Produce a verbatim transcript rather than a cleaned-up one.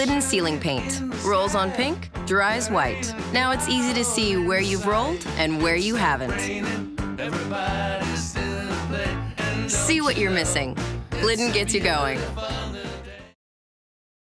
Glidden ceiling paint. Rolls on pink, dries white. Now it's easy to see where you've rolled and where you haven't. See what you're missing. Glidden gets you going.